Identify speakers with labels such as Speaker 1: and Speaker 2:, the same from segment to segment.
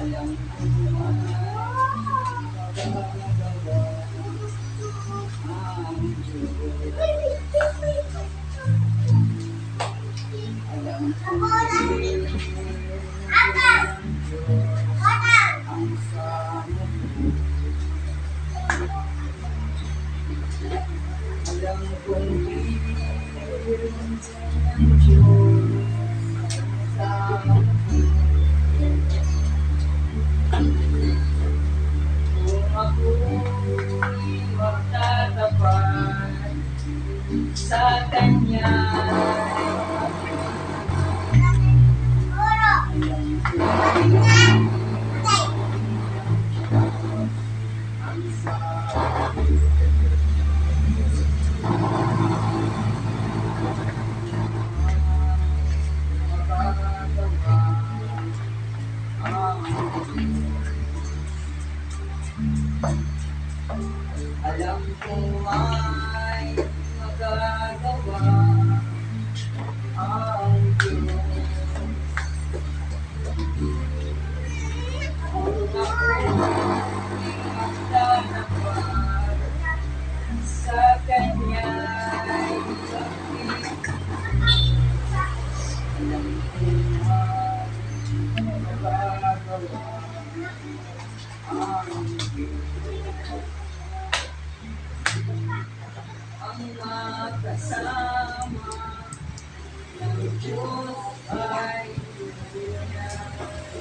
Speaker 1: Alam ko man magagawa ang Diyos. Alam ko din ang sama ko. Alam kong meron ang Diyos kasama ko. Kung ako'y magtatapat sa Kanya, ang sabi magagawa ang alam ko may magagawa ang Diyos. Kung ako'y magtatapat sa Kanya'y bakit alam ko may magagawa ang Diyos. Ang makasama ng Diyos ay tunay.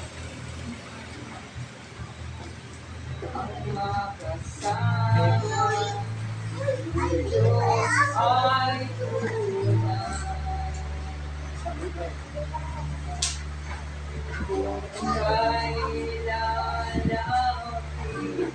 Speaker 1: Ang makasama ng Diyos ay tunay. Kung kailan lalapit,